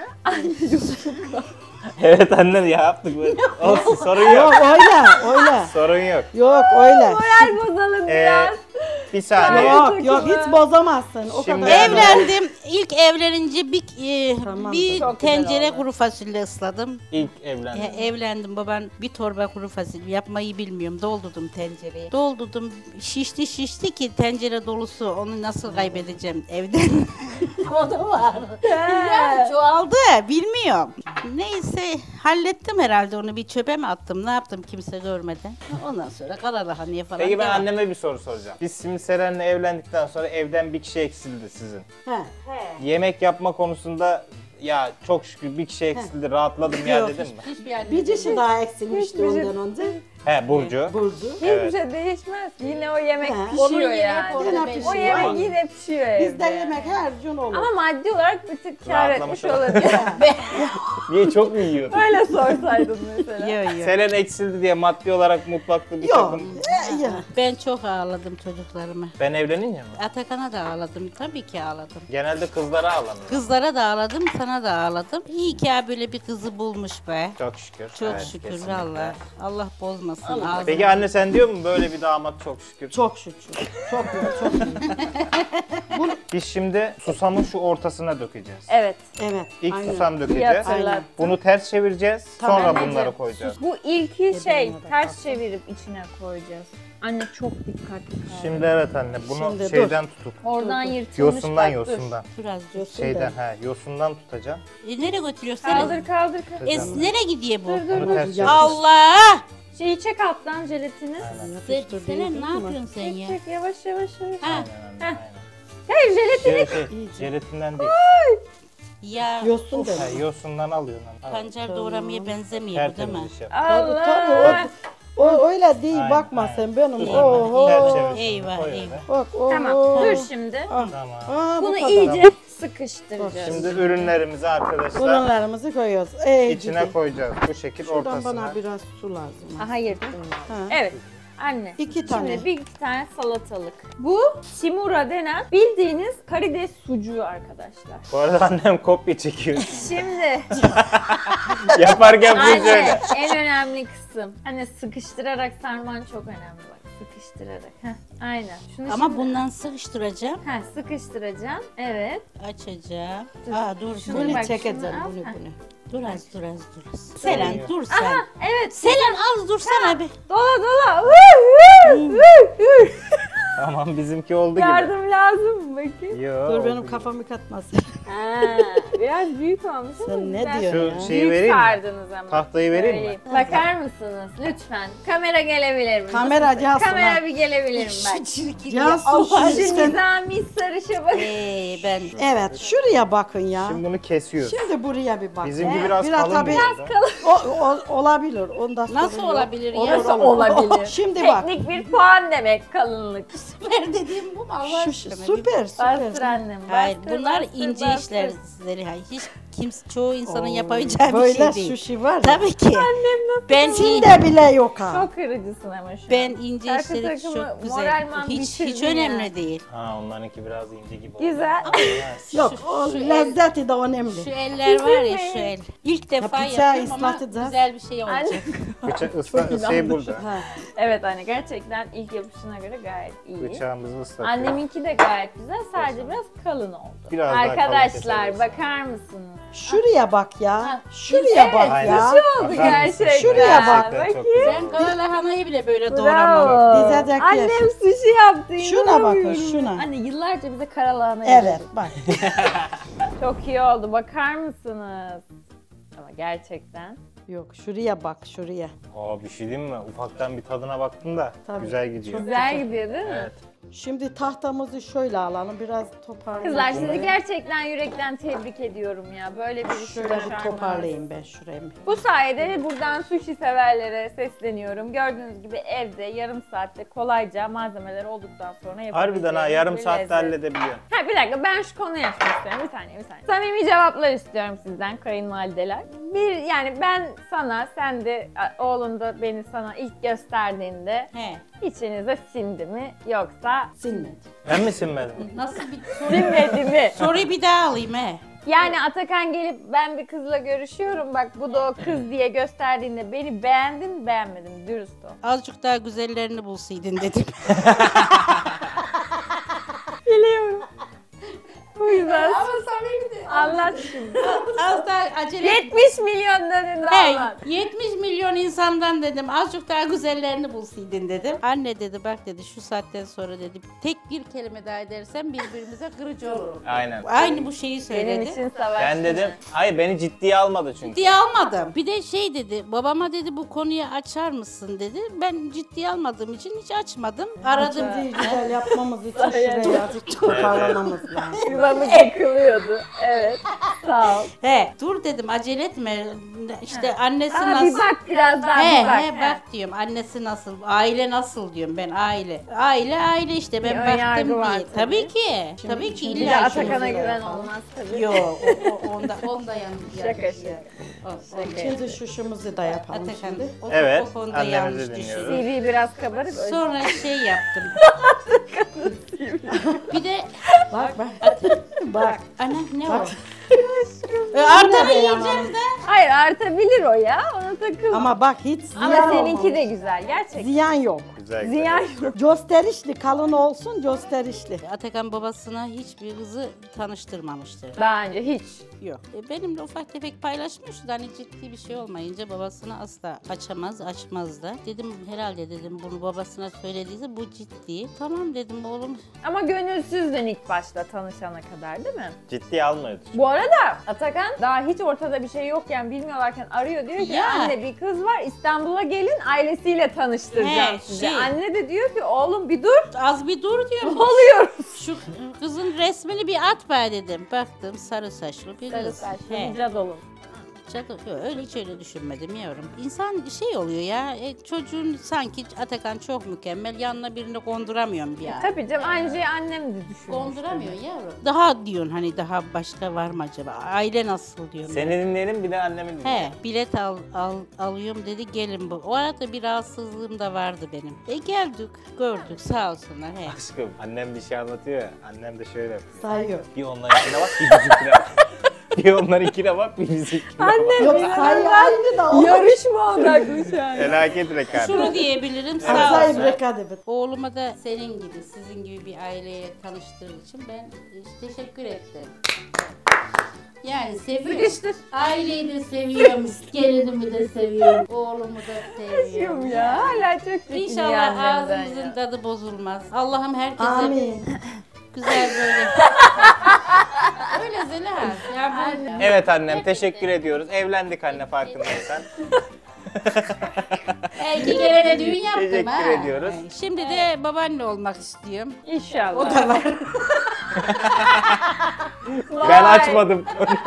D: Sonra
C: Evet anne ya yaptık böyle. Olsun sorun yok.
B: Yok öyle.
C: Sorun yok.
B: Yok öyle.
D: moral bozalım biraz.
C: Bir saniye.
B: Yok hiç bozamazsın. O
C: Şimdi-
B: kadar.
E: Evlendim. İlk evlenince
B: Tamam.
E: bir
D: Çok güzel
E: tencere
D: oldu.
E: kuru fasulye ısladım.
C: İlk evlendim.
E: Evlendim baban bir torba kuru fasulye yapmayı bilmiyorum. Doldurdum tencereye. Doldurdum şişti ki tencere dolusu onu nasıl kaybedeceğim evden. O da var. Yani çoğaldı bilmiyorum. Neyse hallettim herhalde onu bir çöpe mi attım ne yaptım kimse görmeden. Ondan sonra karalahaneye falan
C: Peki ben
E: devam.
C: anneme bir soru soracağım. Biz şimdi Seren'le evlendikten sonra evden bir kişi eksildi sizin.
B: He.
C: Yemek yapma konusunda ya çok şükür bir kişi eksildi rahatladım ya
B: Yok.
C: dedin mi?
E: Hiçbir yerde
B: Bir kişi daha eksilmişti
D: Hiçbir şey-
B: ondan önce.
C: He Burcu.
B: Burcu.
D: Hiçbir
C: Evet.
D: şey değişmez. Yine o yemek
B: He.
D: pişiyor
E: Onun yeri hep
D: yani.
E: orada
B: Yine
E: belli.
B: pişiyor.
D: O yemek
B: Aynen.
D: yine pişiyor evde.
B: Bizde yemek her gün olur.
D: Ama maddi olarak bir tık kâr
C: Rahatlamış
D: etmiş
C: olur.
D: olabilir.
C: Niye çok mu yiyordun?
D: Öyle sorsaydın mesela.
E: Yok yok.
C: Selen eksildi diye maddi olarak mutfakta bir
B: Yok.
C: takım...
B: Ya.
E: Ben çok ağladım çocuklarıma.
C: Ben evlenince mi?
E: Atakan'a da ağladım. Tabii ki ağladım.
C: Genelde kızlara ağlanıyor.
E: Kızlara da ağladım, sana da ağladım. İyi ki ha böyle bir kızı bulmuş be.
C: Çok şükür.
E: Çok
C: Evet,
E: şükür
C: kesinlikle.
E: valla. Allah bozmasın ağzını.
C: Peki anne sen diyor mu böyle bir damat çok şükür?
B: Çok şükür. Çok iyi, çok iyi.
C: Biz şimdi susamı şu ortasına dökeceğiz.
D: Evet.
B: Evet.
C: İlk
B: aynen.
C: susam
D: İyi
C: dökeceğiz.
D: hatırlat.
C: Bunu ters çevireceğiz. Sonra
D: Anneciğim,
C: bunları koyacağız.
D: Bu ilki şey
B: Edirne'de
D: ters
B: kalsın.
D: çevirip içine koyacağız. Anne çok dikkatli kal.
C: Şimdi evet anne bunu
B: Şimdi dur.
C: şeyden tutup
D: Oradan yırtılmış
C: yosundan
D: bak, dur.
C: yosundan.
E: Biraz dur.
B: Yosun
C: Şeyden
B: da.
C: yosundan tutacağım.
E: Nereye götürüyorsun? Sen?
D: Kaldır kaldır kaldır.
E: Nereye gidiyor bu?
D: Dur dur
C: Bunu
D: dur.
C: ters çevir.
E: Allah!
D: Şeyi çek alttan jelatini.
E: Selen ne yapıyorsun sen
D: Çek
E: ya?
D: çek yavaş yavaş yavaş.
E: Ha,
C: Aynen, aynen.
D: Hayır jelatini.
C: Jelatinden değil.
E: ya
B: Yosun da.
C: Ha, yosundan alıyorsun. Al.
E: pancar doğramaya benzemiyor bu değil mi?
C: Tertemiz iş yap.
B: Tabii tabii.
D: Allah.
B: O öyle değil
C: Aynen,
B: bakma
C: aynen.
B: sen benim.
E: Eyvah,
B: Oho.
C: Tertemiz.
E: Eyvah,
C: Koy öyle.
E: eyvah.
B: Bak oho.
D: Tamam dur şimdi.
B: Ah.
C: Tamam.
B: Aa, bu
D: Bunu
B: kadar
D: iyice
B: ama.
D: sıkıştıracağız.
C: Şimdi ürünlerimizi arkadaşlar
B: Ürünlerimizi koyuyoruz. Ey
C: içine
B: gidi.
C: koyacağız. Bu şekil
B: Şuradan
C: ortasına.
B: bana biraz su lazım.
D: Aha yırttım.
B: Ha.
D: Evet. Anne.
B: 2 tane.
D: Şimdi bir iki tane salatalık. Bu simura denen bildiğiniz karides sucuğu arkadaşlar.
C: Bu arada annem kopya çekiyor.
D: Şimdi
C: Yaparken bu şöyle.
D: anne en önemli kısım. Anne sıkıştırarak sarman çok önemli bak. Sıkıştırarak. Heh, aynen. Şunu
E: Ama
D: şimdi...
E: bundan sıkıştıracağım,
D: Sıkıştıracaksın. Evet.
E: açacağım.
D: Dur.
E: Aa dur,
D: Şunu
E: Selen.
B: Bunu
D: bak,
B: çekeceğim
D: şunu al.
B: bunu
D: Ha.
B: bunu.
E: Dur az. Selen dur sen.
D: Aha evet.
E: Selen az dursana bir.
D: Dola.
C: Tamam bizimki oldu gibi.
D: Yardım lazım mı bakayım?
C: Yo,
B: Dur
C: oldu
B: benim
C: gibi.
B: kafamı katmasın.
D: Ha, Biraz büyük olmuş ama
B: Sen ne
D: güzel.
B: diyorsun
C: Şu
B: ya?
C: şeyi
D: Büyük
C: vereyim mi?
D: sardınız ama.
C: Tahtayı vereyim mi?
D: Söyleyeyim. Bakar mısınız lütfen? Kamera gelebilir mi?
B: Kamera Cansu,
D: Kamera
B: ha.
D: bir gelebilir mi ben?
B: Cansu,
D: Allah
B: şu-
D: şu nizami sarışa bak.
E: Ben
B: Evet şuraya bakın ya.
C: Şimdi bunu kesiyoruz.
B: Şimdi buraya bir bak.
C: Bizimki biraz kalın
B: tabii,
C: bu arada.
B: olabilir. Ondan sonra
E: Nasıl
B: yok.
E: olabilir ya?
B: Olur,
D: Nasıl
B: olur.
D: olabilir?
B: Şimdi bak.
D: Teknik bir puan demek kalınlık.
E: süper dediğim bu mu Allah
B: Şu,
E: aşkına?
B: süper
D: Bastır
B: süper.
D: annem.
E: Hayır
D: bastır,
E: bunlar
D: bastır,
E: ince
D: bastır.
E: işler Zeliha. Hiç çoğu insanın
B: Oo,
E: yapabileceği bir
B: böyle
E: şey değil.
B: sushi var ya.
E: Tabii ki. Ben
B: İçinde bile yok ha.
D: Çok kırıcısın ama şu
E: ben
D: an.
E: ince
D: Şarkı
E: işleri
D: takımı
E: çok güzel.
D: moralman
E: Hiç
D: bitirdin
E: önemli
D: ya.
E: değil.
C: Ha onlarınki biraz ince gibi oldu.
D: Güzel.
B: Yok o
E: şu
B: lezzeti de önemli.
E: Şu eller var ya şu el. İlk defa
B: bıçağı
E: yapıyorum ama
B: ıslatacağız.
E: güzel bir şey
D: Anne.
E: olacak.
C: Bıçak ısla şey burada.
B: Ha.
D: Evet anne gerçekten ilk yapışına göre gayet iyi.
C: Bıçağımızı ıslatıyoruz.
D: Anneminki de gayet güzel. Sadece biraz kalın oldu.
C: Biraz daha kalın
D: Arkadaşlar
C: kesebiliriz.
D: bakar mısınız?
B: Şuraya bak ya.
D: Ha.
B: Şuraya
D: Evet,
B: bak
C: Aynen.
B: ya.
D: sushi oldu
C: Bakar mısın?
D: gerçekten.
B: Şuraya bak.
C: Gerçekten çok
D: Bakayım.
C: güzel
E: Ben
C: oldu.
E: kara lahanayı bile böyle doğramam.
D: Bravo.
B: Dizecek yer.
D: Annem sushi yaptı.
B: Şuna bakın,
D: inanamıyorum.
B: şuna.
D: Anne yıllarca bize karalahana
B: Evet
D: yedirdi.
B: bak.
D: Çok iyi oldu. Bakar mısınız? Ama gerçekten.
B: Yok şuraya bak şuraya.
C: Aa bir şey diyeyim mi? Ufaktan bir tadına baktım da
B: Tabii.
C: güzel gidiyor.
D: Güzel gidiyor değil mi?
C: Evet.
B: Şimdi tahtamızı şöyle alalım biraz toparlayalım.
D: Kızlar sizi gerçekten yürekten tebrik ediyorum ya. Böyle bir iş
B: Şöyle bir
D: başarmanız.
B: toparlayayım ben şurayı.
D: Bu sayede buradan sushi severlere sesleniyorum. Gördüğünüz gibi evde yarım saatte kolayca malzemeler olduktan sonra yapabileceğiniz
C: Harbiden ha yarım
D: bir
C: saatte
D: lezzet.
C: halledebiliyor.
D: Ha bir dakika ben şu konuyu açmak istiyorum. Bir saniye. Samimi cevaplar istiyorum sizden kayınvalideler. Yani ben sana, sen de oğlun da beni sana ilk gösterdiğinde
E: He.
D: içinize sindi mi yoksa
B: Silmedi.
C: Ben mi sinmedim?
E: Nasıl bir
D: sinmedi mi?
E: soruyu bir daha alayım he.
D: Yani Atakan gelip ben bir kızla görüşüyorum bak bu da o kız diye gösterdiğinde beni beğendin mi beğenmedin mi? Dürüst ol.
E: Azıcık daha güzellerini bulsaydın dedim.
D: Biliyorum. Bu yüzden anlat şimdi.
E: Az daha acele
D: 70 milyon dedin de
E: Hey,
D: anlat.
E: 70 milyon insandan dedim azıcık daha güzellerini bulsaydın dedim. Anne dedi bak dedi şu saatten sonra dedi tek bir kelime daha edersen birbirimize kırıcı oluruz.
C: Aynen.
E: Aynı bu şeyi
D: Benim
E: söyledi.
D: için savaş.
C: Ben dedim, hayır beni ciddiye almadı çünkü.
E: Ciddiye almadım. Bir de şey dedi babama dedi bu konuyu açar mısın dedi. Ben ciddiye almadığım için hiç açmadım. Aradım.
B: İkinciyi güzel yapmamız için şuraya azıcık toparlamamız lazım.
D: Yuvamı yıkılıyordu. Evet. Sağ ol.
E: He dur dedim acele etme. İşte annesi
D: Aa,
E: nasıl?
D: bir bak biraz daha
E: He
D: bir bak.
E: he bak diyorum annesi nasıl, aile nasıl diyorum ben aile. Aile işte ben
D: Bir önyargı
E: baktım
D: var
E: diye.
D: tabii.
E: Tabii ki. Tabii ki
B: şimdi
D: Bir de
E: illa ki.
D: Atakan'a
B: şunu
D: güven
B: yapalım.
D: olmaz tabii.
E: Yok onda yanlış.
D: Şaka şaka.
B: Şimdi şuşumuzu da yapalım
E: Atakan
B: şimdi.
C: Evet,
E: o konuda
C: annemizi
E: yanlış
C: dinliyoruz.
E: düşünüyor.
D: CV biraz kabarık.
E: Sonra şey yaptım. Bir de
B: Bak bak. Bak.
E: ana ne
B: Bak.
E: o? Artamayacağım da.
D: Hayır artabilir o ya. Ona takıl.
B: Ama bak hiç ziyan
D: Ama seninki
B: olmamış.
D: de güzel. Gerçekten.
B: Ziyan yok.
C: Güzel güzel.
D: Ziyan yok.
B: Gösterişli, kalın olsun gösterişli.
E: Atakan babasına hiçbir kızı tanıştırmamıştır.
D: Daha önce hiç.
E: Yok. Benimle ufak tefek paylaşmıştı. Hani ciddi bir şey olmayınca babasına asla açmaz da. Dedim herhalde dedim bunu babasına söylediyse bu ciddi. Tamam dedim oğlum.
D: Ama gönülsüzdün ilk başta tanışana kadar değil mi?
C: Ciddiye almıyordu.
D: Bu arada Atakan daha hiç ortada bir şey yokken bilmiyorlarken arıyor diyor ki
E: Ya.
D: anne bir kız var İstanbul'a gelin ailesiyle tanıştıracağım
E: He,
D: sizi.
E: şey.
D: Anne de diyor ki oğlum bir dur.
E: Az bir dur diyorum.
D: Ne oluyor?
E: Şu kızın resmini bir at be dedim. Baktım sarı saçlı bir
D: Sarı
E: kız.
D: saçlı
E: He.
D: nice dolu.
E: Yok, öyle hiç öyle düşünmedim yavrum. İnsan şey oluyor ya çocuğun sanki Atakan çok mükemmel yanına birini konduramıyorum bir an.
D: Tabii canım aynı şeyi annem de düşünmüş.
E: Konduramıyor yavrum. Daha diyorsun hani daha başka var mı acaba? Aile nasıl diyorsun.
C: Seni dinleyelim bir de annemi dinleyelim.
E: He, bilet alıyorum dedi gelin bu. O arada bir rahatsızlığım da vardı benim. Geldik, gördük sağ olsunlar he.
C: Aşkım annem bir şey anlatıyor ya. Annem de şöyle yapıyor.
B: Sayıyor.
C: Bir onlarınkine bak bir bizimkine bak. Bir onlarınkine bak bir bizimkine bak.
B: Yok sayı aynı da o.
D: Yarışma odaklı şu an.
C: Felaket rekabet.
E: Şunu diyebilirim sağ
B: Sayı
E: olsun.
B: rekabet.
E: Oğluma da senin gibi, sizin gibi bir aileye tanıştığım için ben teşekkür ettim. Yani seviyorum.
D: Sıkıştır.
E: Aileyi de seviyorum, gelinimi de seviyorum, oğlumu da seviyorum.
D: Aşkım ya hala çok kötü
E: İnşallah
D: annemden
E: ağzımızın
D: ya.
E: tadı bozulmaz. Allah'ım herkese
B: Amin.
E: güzel böyle. Öyle Zeliha. Ya bu
C: Evet annem teşekkür ediyoruz. Evlendik anne farkındaysan.
E: iki kere de düğün yaptım
C: Teşekkür
E: ha.
C: ediyoruz.
E: Şimdi de babaanne olmak istiyorum.
D: İnşallah.
E: O da var.
C: Ben açmadım.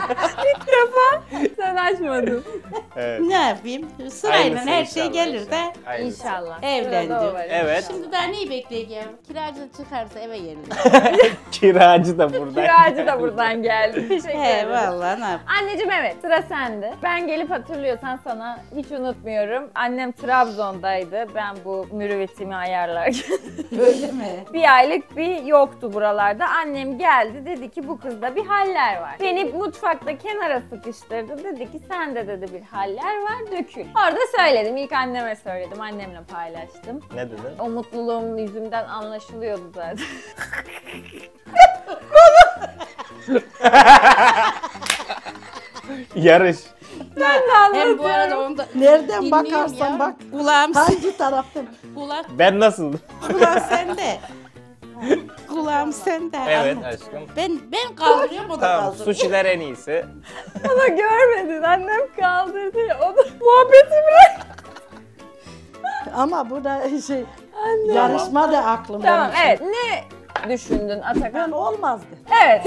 D: Sen açmadın.
C: Evet.
E: Ne yapayım? Sırayla
C: Hayırlısı
E: her şey
C: inşallah,
E: gelir de.
C: Hayırlısı.
D: İnşallah.
E: Evlendim.
D: Sırada o var.
C: Evet.
E: Şimdi daha neyi bekleyeceğim? Kiracı çıkarsa eve gelir.
C: Kiracı da burada.
D: Kiracı da buradan geldi. Teşekkür
E: He
D: ederim.
E: vallahi ne yapayım?
D: Anneciğim evet sıra sende. Ben gelip hatırlıyorsan sana hiç unutmuyorum. Annem Trabzon'daydı. Ben bu mürüvvetimi ayarlarken.
E: Öyle mi?
D: Bir aylık bir yoktu buralarda. Annem geldi dedi ki bu kızda bir haller var. Beni mutfakta kenara sıkıştırdı. Dedi ki sende dedi bir haller var dökül. Orada söyledim. İlk anneme söyledim. Annemle paylaştım.
C: Ne dedin?
D: O mutluluğum yüzümden anlaşılıyordu zaten.
C: Yarış.
E: Hem bu arada onu da
B: Nereden
E: dinliyorum
B: bakarsan
E: ya.
B: bak.
E: Kulağım,
B: Hangi taraftan?
C: Ben nasıldım?
E: kulağım sende. Kulağım sende.
C: Evet
E: Anlat.
C: aşkım.
E: Ben kaldırıyorum o da
C: Tamam
E: kaldırıyor.
C: sushi'ler en iyisi.
D: Ama görmedin. Annem kaldırdı ya. O da muhabbeti bırak.
B: Ama bu da şey yarışma da aklımda.
D: Tamam
B: bir şey.
D: evet. Ne düşündün
B: Ben
D: Atakan?
B: olmazdı.
D: Evet.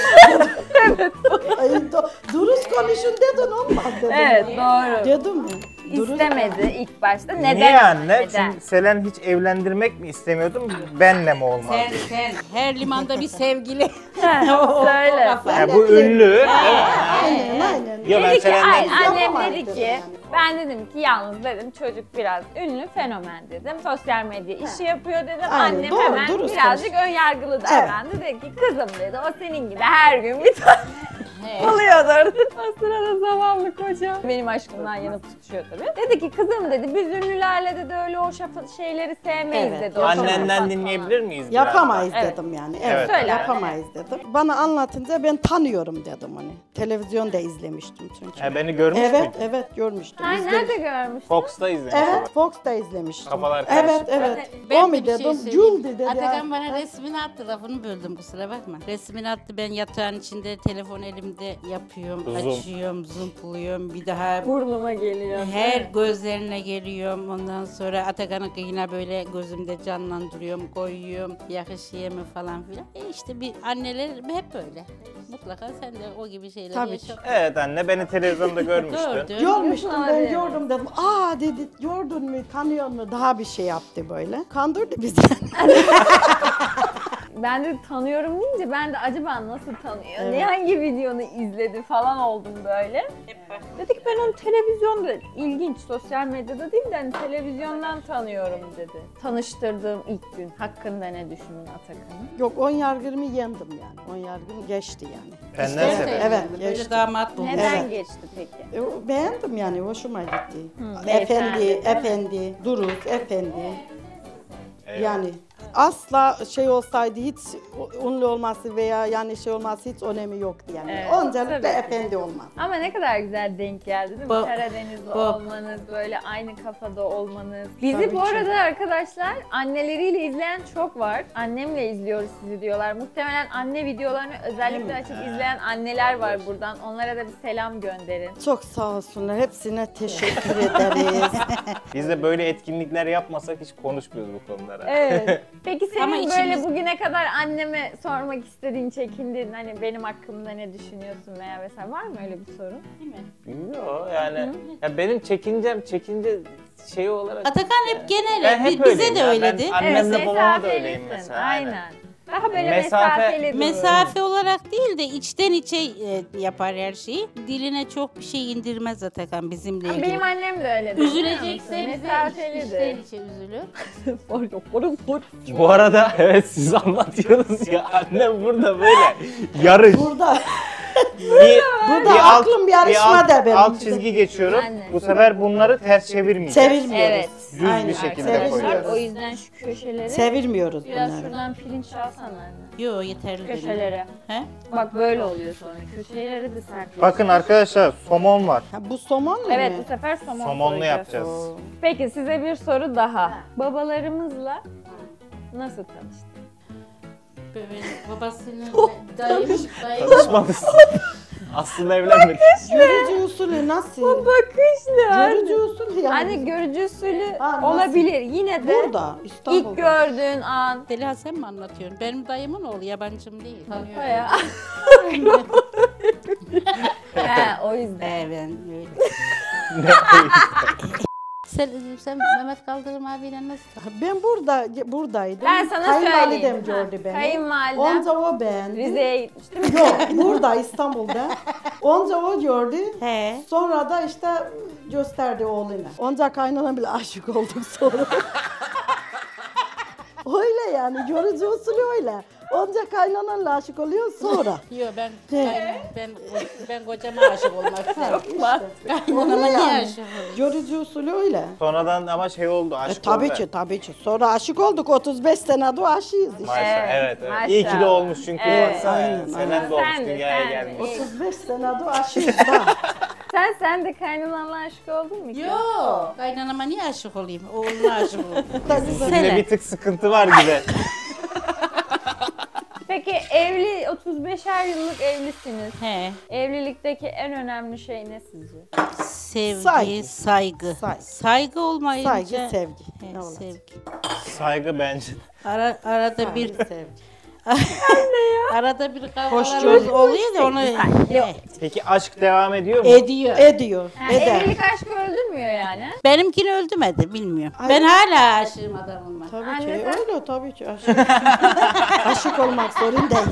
B: Ay, dürüst konuşun dedin olmaz dedim.
D: Evet doğru.
B: Dedim mi? Dürüst-
D: İstemedi ilk başta. Neden?
C: Niye anne?
D: Neden?
C: Şimdi Selen hiç evlendirmek mi istemiyordun? Benle mi olmaz?
E: Sen her limanda bir sevgili.
D: Söyle.
C: Ya bu ünlü. değil mi?
B: Aynen.
C: Yo, ben
D: Dedi ki
C: Selen'den-
D: ay, annem
B: Yapamayız
D: dedi
B: dedim
D: ki
B: yani.
D: ben dedim ki yalnız dedim çocuk biraz ünlü fenomen dedim. Sosyal medya işi yapıyor dedim.
B: Aynen,
D: Annem
B: doğru,
D: hemen
B: dürüst
D: birazcık ön yargılı davrandı. Dedi ki kızım dedi o senin gibi her gün bir tane oluyordur. O sırada zavallı kocam. Benim aşkımdan yanıp tutuşuyor tabii. Dedi ki kızım dedi biz ünlülerle dedi öyle o şeyleri sevmeyiz
B: Evet,
D: dedi. O
C: Annenden
D: falan.
C: dinleyebilir miyiz? biraz?
B: Yapamayız
D: Evet.
B: dedim yani.
C: Evet.
B: Evet,
D: Söyle
B: yapamayız dedim. Bana anlatınca ben tanıyorum dedim hani. Televizyonda izlemiştim çünkü.
C: Ha, beni görmüş
B: Evet,
C: müydün?
B: evet görmüştüm.
D: Ha,
B: İzlemiştim.
D: nerede görmüş?
C: Fox'ta izlemiş.
B: Evet, Fox'ta izlemiştim.
C: Kafalar karışık.
B: Evet, evet.
E: Ben
B: O mu
E: de bir şey
B: dedim,
E: söyleyeyim.
B: Jul dedi.
E: Atakan bana resmini attı, lafını böldüm kusura bakma. Resmini attı, ben yatağın içinde telefon elimde yapıyorum,
C: Zoom.
E: açıyorum, zoomluyorum, bir daha
D: Burnuma geliyor.
E: her gözlerine geliyorum. Ondan sonra Atakan'ı yine böyle gözümde canlandırıyorum, koyuyorum, yakışıyor mu falan filan. İşte bir anneler hep böyle. Mutlaka sen de o gibi şeyler
B: Tabii
E: yaşa.
C: Evet anne beni televizyonda görmüştün.
E: Gördüm.
B: Görmüştüm
D: Yok
B: ben
D: abi.
B: gördüm dedim. Aa dedi gördün mü tanıyor mu daha bir şey yaptı böyle. Kandırdı bizi.
D: Ben de tanıyorum deyince ben de acaba nasıl tanıyor?
B: Evet.
D: Ne hangi videonu izledi falan oldum böyle. Dedi ki ben onu televizyonda ilginç sosyal medyada değil de hani televizyondan tanıyorum dedi. Tanıştırdığım ilk gün hakkında ne düşündün Atakan'ın?
B: Yok ön yargımı yendim yani. Ön yargım geçti yani.
C: Benden
E: İşte
C: sebep.
B: Evet,
E: böyle
B: geçti.
E: damat buldum.
D: Neden
B: Evet.
D: geçti peki?
B: Beğendim yani hoşuma gitti.
D: beyefendi, değil mi?
B: Efendi, dürüst, efendi.
C: Eyvallah.
B: Yani asla şey olsaydı hiç ünlü olması veya yani şey olması hiç önemi yoktu yani.
D: Evet,
B: Öncelikle
D: tabii.
B: efendi olmaz.
D: Ama ne kadar güzel denk geldi değil mi?
E: Bu-
D: Karadenizli
E: bu-
D: olmanız, böyle aynı kafada olmanız. Bizi
B: Tabii
D: bu
B: ki.
D: arada arkadaşlar anneleriyle izleyen çok var. Annemle izliyoruz sizi diyorlar. Muhtemelen anne videolarını özellikle açıp izleyen anneler var buradan. Onlara da bir selam gönderin.
B: Çok sağ olsunlar. Hepsine teşekkür ederiz.
C: Biz de böyle etkinlikler yapmasak hiç konuşmuyoruz bu konulara.
D: Evet. Peki senin
E: Ama
D: böyle
E: içimiz-
D: bugüne kadar anneme sormak istediğin, çekindiğin hani benim hakkımda ne düşünüyorsun veya vesaire var mı öyle bir sorun?
E: Değil mi?
C: Yok yani ya benim çekince şey olarak.
E: Atakan hep genel,
C: Ben hep
E: bize
C: öyleyim
E: de
C: ya.
E: öyledi.
C: Ben annemle babama da
D: mesafelisin,
C: öyleyim mesela.
D: Aynen. Daha böyle
C: Mesafe-
D: mesafeli durun.
E: Mesafe olarak değil de içten içe yapar her şeyi. Diline çok bir şey indirmez Atakan bizimle ilgili.
D: Benim annem de öyle.
E: Üzülecekse bize
D: mesafelidir.
E: içten içe üzülür.
C: Bu arada evet siz anlatıyorsunuz ya annem burada böyle yarış.
B: Burada
C: Bir
B: aklım yarışma da benim.
C: alt çizgi geçiyorum.
D: Aynen.
C: Bu sefer bunları ters çevirmeyeceğiz.
B: Sevilmiyoruz.
D: Evet.
C: Düz
B: Aynen,
C: bir şekilde
B: sevilmiyoruz.
C: koyuyoruz.
D: O yüzden şu köşeleri
B: Sevilmiyoruz
D: biraz
B: bunları.
D: şuradan pirinç alsana anne.
E: Yo yeterli benim.
D: Köşelere.
E: He?
D: Bak böyle oluyor sonra. Köşeleri de sert.
C: Bakın arkadaşlar somon var.
B: Ha, bu somon mu?
D: Evet bu sefer somon
C: Somonlu
D: koyacağız.
C: yapacağız.
B: Oo.
D: Peki size bir soru daha. Babalarımızla nasıl tanıştın?
E: Böyle babasının dayım.
C: Tanışmadınız. Aslında evlenmedik.
B: Görücü usulü nasıl?
D: Bakışlı.
B: Görücü usulü yani.
D: Hani görücü usulü
B: Ha, nasıl?
D: olabilir. Yine de
B: Burada, İstanbul'da.
D: ilk gördüğün an.
E: Deliha sen mi anlatıyorsun? Benim dayımın oğlu, yabancım değil.
D: Baya. He, o yüzden.
E: Evet öyle. Sen Mehmet Kaldırım abiyle nasıl?
B: Ben buradaydım.
D: Ben sana
B: Kayınvalidem
D: söyleyeyim.
B: gördü beni.
D: Kayınvalidem
B: Onca o beğendi.
D: Rize'ye gitmiştim.
B: Yok, burada İstanbul'da. Onca o gördü.
E: He.
B: Sonra da işte gösterdi oğluna. Onca kaynana bile aşık olduk sonra. Öyle yani, görücü usulü öyle. Onca kaynananla aşık oluyor sonra.
E: Yok ben kocama aşık olmak istiyorum. Kaynanama
B: Öyle
E: niye
B: yani.
E: aşık olayım?
B: Görücü usulü öyle.
C: Sonradan ama şey oldu, aşk
B: Tabii
C: oldu.
B: ki. Sonra aşık olduk. 35 senedir aşığız işte.
C: Maşallah, evet.
D: maşallah.
C: İyi ki de olmuş çünkü.
D: Evet.
C: Baksana,
B: Aynen,
C: senen de olmuş,
D: Sen de,
C: dünyaya
D: sen de.
C: gelmiş.
B: 35 senedir aşığız bak.
D: Sen de kaynananla aşık oldun mu ki?
E: Yok. Kaynanama niye aşık olayım? Oğluna aşık olayım.
C: Sizinle bir tık sıkıntı var gibi.
D: Peki evli 35'er yıllık evlisiniz.
E: He.
D: Evlilikteki en önemli şey ne sizce?
E: Sevgi,
B: Saygı.
E: saygı.
B: Saygı.
E: Saygı olmayınca...
B: Saygı, sevgi.
E: He,
B: Ne olacak?
E: sevgi.
C: Saygı bence.
E: Arada bir
B: Sevgi.
E: arada bir
B: Hoşgörü.
E: kavgalarımız oluyor da onu he,
C: Peki aşk devam ediyor mu?
E: ediyor.
B: Ediyor.
D: Ha,
B: Eder.
D: evlilik aşkı öldürmüyor yani.
E: Benimkini öldürmedi bilmiyorum.
B: Ay.
E: Ben hala aşığım adamıma.
B: Tabii
D: Ha,
B: ki
D: neden?
B: öyle tabii ki aşık. Aşık olmak zorundayız.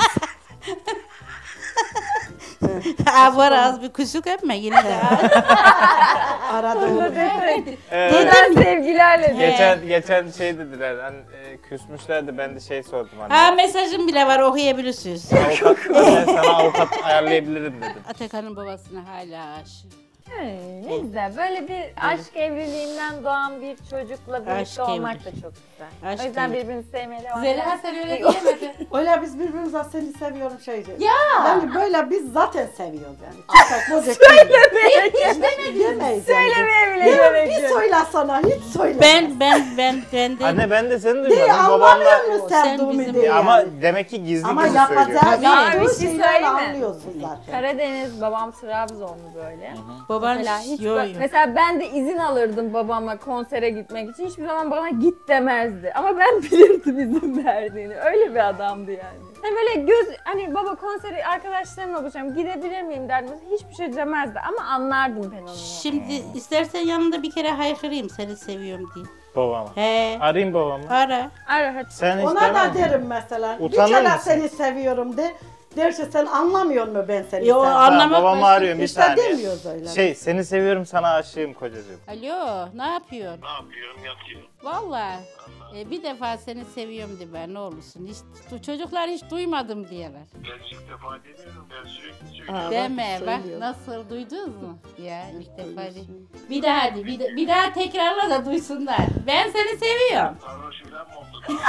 E: Bu ara az bir kusuk etme yine de.
B: Arada olur.
C: Evet.
D: Buradan sevgilerle de.
C: Geçen şey dediler, hani küsmüşlerdi, ben de şey sordum hani.
E: Ha mesajım bile var okuyabilirsiniz.
C: Avukat, ben sana avukat ayarlayabilirim dedim.
E: Atakan'ın babasına hala aşık.
D: Ne güzel. Böyle bir aşk evliliğinden doğan bir çocukla birlikte
E: Aşk
D: olmak
E: evliliği.
D: da çok güzel.
E: Aşk
D: O yüzden
E: evliliği.
D: birbirini sevmeye devam
E: Zeliha
D: edin.
E: sen öyle diyemedin.
B: Öyle biz birbirimize seni seviyorum şeydi.
E: Ya!
B: Yani böyle biz zaten seviyoruz yani. Çıkak bozuk değil.
E: Hiç demedim.
B: Demeyiz
D: Söylemeye bile
B: yani.
D: gerek
B: Bir
D: yok.
B: söyle sana, hiç söyle.
E: Ben de.
C: Anne ben de seni
B: Değil,
C: duymadım
B: anlamıyor
C: babamla.
B: musun
E: Sen
B: sevdiğimi
E: bizim-
B: diye yani.
C: Ama demek ki gizli
B: Ama
C: gizli
B: yapacağı,
C: söylüyor.
D: Ama bir
B: yaptığı
D: şey
B: şeyleri
D: söyleyeyim mi?
B: anlıyorsun zaten.
D: Karadeniz, babam Trabzonlu böyle.
E: Baban
D: Mesela hiç
E: yo, yo.
D: mesela ben de izin alırdım babama konsere gitmek için. Hiçbir zaman bana git demezdi. Ama ben bilirdim izin verdiğini. Öyle bir adamdı yani. Hani böyle hani baba konseri arkadaşlarımla olacağım gidebilir miyim derdim. Hiçbir şey demezdi ama anlardım ben onu.
E: Şimdi istersen yanında bir kere haykırayım seni seviyorum diye.
C: Babama.
E: He.
C: Arayayım babamı.
E: Ara.
D: Ara hadi.
C: Sen hiç
B: Ona
C: demem
B: da
C: mi?
B: derim mesela.
C: Utanır
B: bir kere
C: mısın?
B: seni seviyorum de. Derse sen anlamıyor mu ben seni
E: Yo,
B: sevdiğimi?
E: anlamak
C: Babamı
E: başka-
C: arıyorum bir
B: İşte
C: saniye.
B: demiyoruz öyle.
C: Şey, seni seviyorum, sana aşığım kocacığım.
E: Alo ne yapıyorsun?
A: Ne yapıyorum? Yatıyorum.
E: Vallahi bir defa seni seviyorum de ben ne olursun. Hiç, çocuklar hiç duymadım diyorlar.
A: Ben ilk defa demiyorum. Ben sürekli söylüyorum.
B: Ha,
E: Deme bak
B: söylüyor.
E: nasıl duydunuz mu? Ya ilk defa değil. Bir daha hadi bir daha tekrarla da duysunlar. Ben seni seviyorum.
A: Sarhoş falan mı oldun?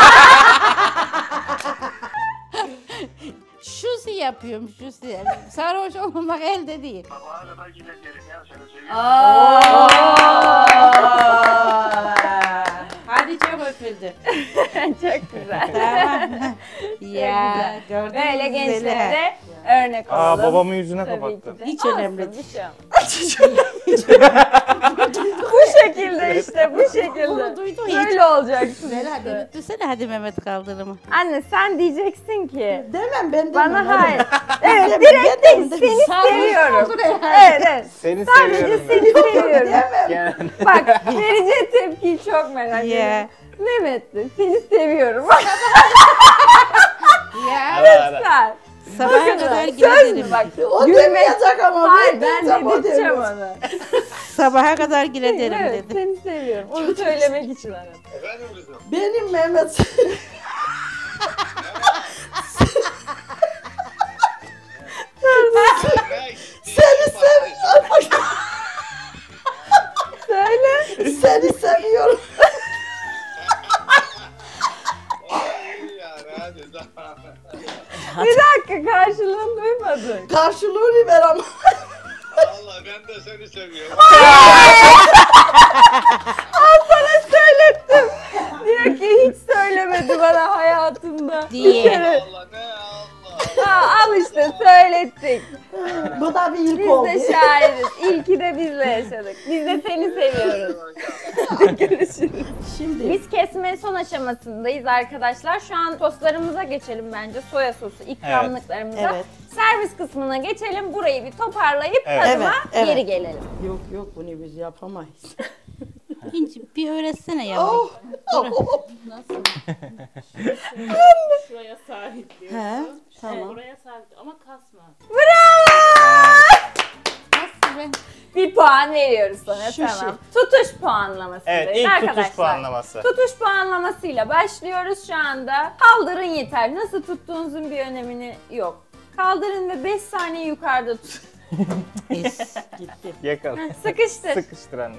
E: Şusi yapıyorum şusi. Sarhoş olmamak elde değil.
A: Sabaha kadar yine derim ya seni seviyorum.
E: Hadi çok öpüldü.
D: Çok güzel.
E: Tamam. Ya gördün mü
D: Böyle
E: güzeli?
D: gençlere de örnek olalım.
C: Babamın yüzüne
D: Tabii
C: kapattı.
D: ki de.
E: Hiç
D: Olsun,
E: önemli
D: bir
E: değil.
D: şey olmaz. Bu şekilde işte bu
E: Bunu
D: şekilde.
E: duydun ya.
D: Böyle olacaksın
E: Güzel hadi
D: işte.
E: öptüsene hadi Mehmet Kaldırım'ı.
D: Anne sen diyeceksin ki
B: Demem ben demem.
D: bana
B: hadi.
D: hayır. Evet
B: Demem,
D: direkt
B: demem,
D: değil
B: demem.
D: seni seviyorum. Evet evet.
C: Seni
D: Sadece
C: seviyorum
D: seni seviyorum.
C: ben.
D: Bak vereceği tepkiyi çok merak
E: Ya.
D: ediyorum. Mehmet de seni seviyorum.
E: Ya
C: Ara ara.
D: Lütfen.
E: sabaha kadar
D: Söz
E: giderim.
D: mü bak?
B: O
D: Gülme-
B: demeyecek ama.
D: Hayır ben
B: diyeceğim, o
D: dedirteceğim
B: demiyor.
D: onu.
E: Sabaha kadar giderim
D: Evet
E: dedi.
D: seni seviyorum. Onu söylemek için aradım.
A: Efendim kızım?
B: Benim Mehmet. Seni seviyorum.
D: Söyle.
B: Seni seviyorum.
A: Yani hadi tamam.
D: Bir dakika karşılığını duymadın.
B: Karşılığını ver ama.
A: Valla ben de seni seviyorum.
D: Söylettim. Diyor ki hiç söylemedi bana hayatında.
E: Diye.
D: Hadi görüşürüz.
B: Şimdi
D: Biz kesme son aşamasındayız arkadaşlar. Şu an soslarımıza geçelim bence. Soya sosu, ikramlıklarımıza.
B: Evet.
D: Servis kısmına geçelim. Burayı bir toparlayıp
C: Evet.
D: tadıma
B: Evet,
D: geri
B: evet.
D: gelelim.
B: yok bunu biz yapamayız.
E: İnci bir öğretsene yavrum. Nasıl?
F: Şuraya sabitliyor.
B: He, tamam.
F: Buraya sabit ama kasma.
E: Nasıl be?
D: Bir puan veriyoruz sana,
B: Şu
D: tamam. Tutuş puanlamasındayız
C: Evet, ilk
D: arkadaşlar.
C: tutuş puanlaması.
D: Tutuş puanlamasıyla başlıyoruz şu anda. Kaldırın yeter. Nasıl tuttuğunuzun bir önemi yok. Kaldırın ve 5 saniye yukarıda tut.
E: Pes.
B: Gitti.
C: Yakala.
D: Sıkıştır.
C: Sıkıştır anne.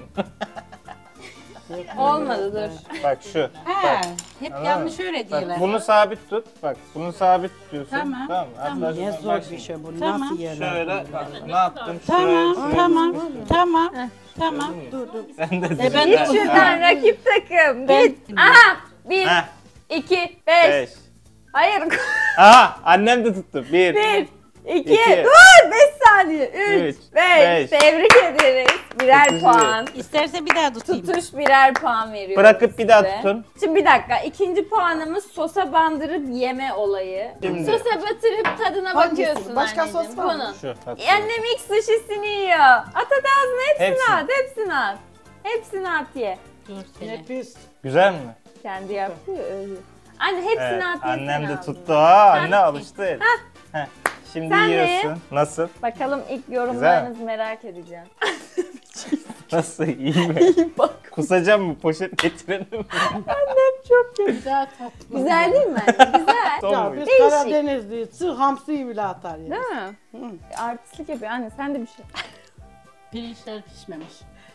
D: Olmadı dur.
C: Bak şu.
E: Ha, hep
C: Anladın
E: yanlış
C: mı?
E: öyle
C: Bak
E: diyorlar.
C: bunu sabit tut. Bak bunu sabit tutuyorsun.
E: Tamam,
C: Tamam.
E: tamam.
C: Hatta
B: Niye
C: bak
B: zor
C: şimdi.
B: bir şey bu?
E: Tamam.
B: Nasıl yerler?
C: Şöyle bak, ne yaptım?
E: Tamam,
C: Şuraya
E: tamam,
C: sıkıştır.
E: tamam,
D: Heh.
E: tamam.
B: Dur.
C: Sen de
E: ben
D: Git
E: de-
D: şuradan rakip takım.
E: Ben-
D: Git. Aha. 1,
C: Heh,
D: 2, 5.
C: 5.
D: Hayır.
C: Aha annem de tuttu. 1.
D: 1, 2,
C: İki.
D: dur 5 saniye. 3,
C: Üç,
D: 5.
C: beş.
D: Tebrik ederiz. Birer
C: Tutucu.
D: puan.
E: İsterse bir daha tutayım.
D: Tutuş birer puan veriyoruz.
C: Bırakıp bir daha
D: size.
C: tutun.
D: Şimdi bir dakika. İkinci puanımız sosa bandırıp yeme olayı.
C: Şimdi.
D: Sosa batırıp tadına
B: Hangisi?
D: bakıyorsun
B: Başka
D: anneciğim.
B: sos var mı?
D: Bunun.
C: Şu. Bak.
D: Annem ilk sushisini yiyor. At ağzına hepsini
C: Hepsini.
D: at. Hepsini at. Hepsini at ye.
E: Dur seni.
B: Nefis.
C: Güzel mi?
D: Kendi yapıyor öyle. Anne hepsini
C: Evet.
D: at.
C: Annem
D: yesene
C: de
D: ağzına.
C: tuttu. Ha anne alıştı. Heh. Şimdi
D: Sen de ye.
C: yiyorsun. Nasıl?
D: Bakalım ilk yorumlarınızı merak edeceğim.
C: Nasıl? İyi mi? Kusacağım mı? Poşet getirelim mi?
E: Güzel tatlı.
D: Güzel değil mi anne? Güzel.
C: Son
B: Ya
C: mu?
B: biz
D: Değişik.
B: Karadenizliyiz. Sığ hamsiyi bile atar ya.
D: Değil mi? Artistlik yapıyor anne, sen de bir şey.
E: Pirinçler pişmemiş.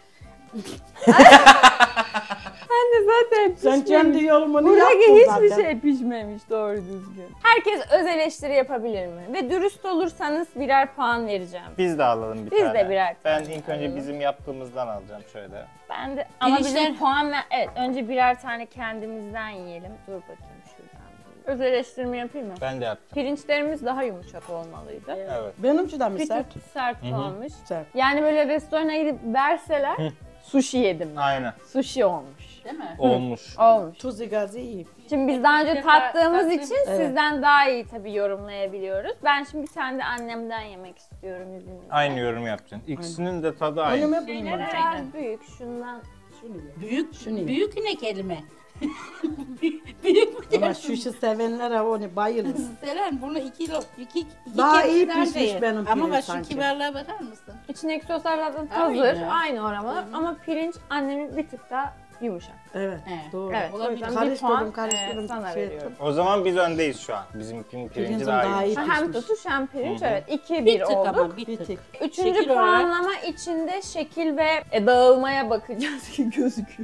D: Anne zaten
B: Sen
D: pişmemiş.
B: kendi yorumunu
D: Buradaki
B: yaptın
D: hiçbir
B: zaten.
D: şey pişmemiş doğru düzgün. Herkes öz eleştiri yapabilir mi? Ve dürüst olursanız birer puan vereceğim.
C: Biz de alalım bir
D: Biz
C: tane.
D: de birer
C: Ben
D: tane
C: ilk önce
D: alalım.
C: bizim yaptığımızdan alacağım şöyle.
D: Ben de ama
E: Pirinçler-
D: bizim puan ver... Evet, önce birer tane kendimizden yiyelim. Dur bakayım şuradan. Öz eleştirimi yapayım mı?
C: Ben de yaptım.
D: Pirinçlerimiz daha yumuşak olmalıydı.
C: Evet.
B: Benimki de mi
D: Bir
B: sert?
D: tık sert olmuş.
B: Sert.
D: Yani böyle restorana gidip verseler sushi yedim.
C: Aynen.
D: Sushi olmuş.
E: Değil mi?
C: Olmuş.
D: Olmuş.
B: Tuzu gazı iyi.
D: Şimdi biz daha önce
F: defa
D: tattığımız
F: tattım.
D: için
B: Evet.
D: sizden daha iyi tabii yorumlayabiliyoruz. Ben şimdi bir tane de annemden yemek istiyorum izninizle.
C: Aynı yorum yapacaksın. İkisinin de tadı aynı.
B: Önüme
F: Şeyler
B: bulunmaz.
D: Biraz büyük şundan.
B: Şunu ye.
E: Büyük,
B: Şunu ye.
E: büyük ne kelime? büyük
B: Ama
E: ne?
B: şu işi sevenlere onu bayılır.
E: Selen bunu iki
B: Daha
E: kez
B: iyi
E: daha
B: pişmiş
E: ye.
B: benim
E: Ama
B: pirinç
E: bak şu
B: sanki.
E: kibarlığa bakar mısın?
D: İçindeki soslar zaten
E: Aynı.
D: hazır. Aynı oramalı ama pirinç annemin bir tık daha yumuşak.
B: Evet.
E: Evet.
B: Doğru.
D: Evet, o
E: Olabilir.
D: yüzden bir
B: Karıştırdım,
D: puan
B: şey
D: sana veriyorum.
C: O zaman biz öndeyiz şu an. Bizimkinin pirinci
B: Pirincin
C: daha
B: daha
C: iyi.
B: iyi.
D: Hem
B: pişmiş.
D: tutuş hem pirinç,
C: Hı hı.
D: evet. 2-1
E: Bir tık
D: olduk.
E: ama bir
B: Bir
E: tık.
B: tık.
D: Üçüncü
E: Şekil olarak-
D: puanlama içinde şekil ve dağılmaya bakacağız ki gözüküyor.